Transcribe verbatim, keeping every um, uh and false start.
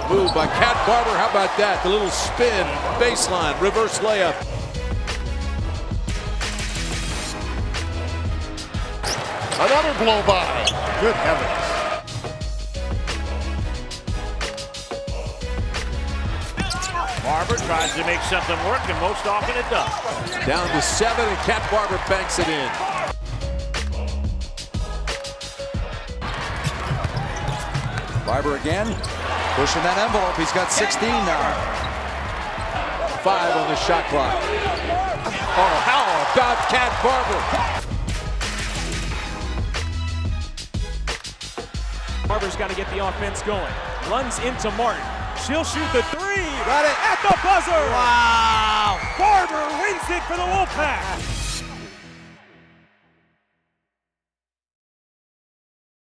Move by Cat Barber. How about that? The little spin, baseline, reverse layup. Another blow by. Good heavens. Barber tries to make something work, and most often it does. Down to seven, and Cat Barber banks it in. Barber again, pushing that envelope. He's got sixteen now. Five on the shot clock. Oh, how about Cat Barber? Barber's got to get the offense going. Runs into Martin. She'll shoot the three. Got it. At the buzzer. Wow. Barber wins it for the Wolfpack.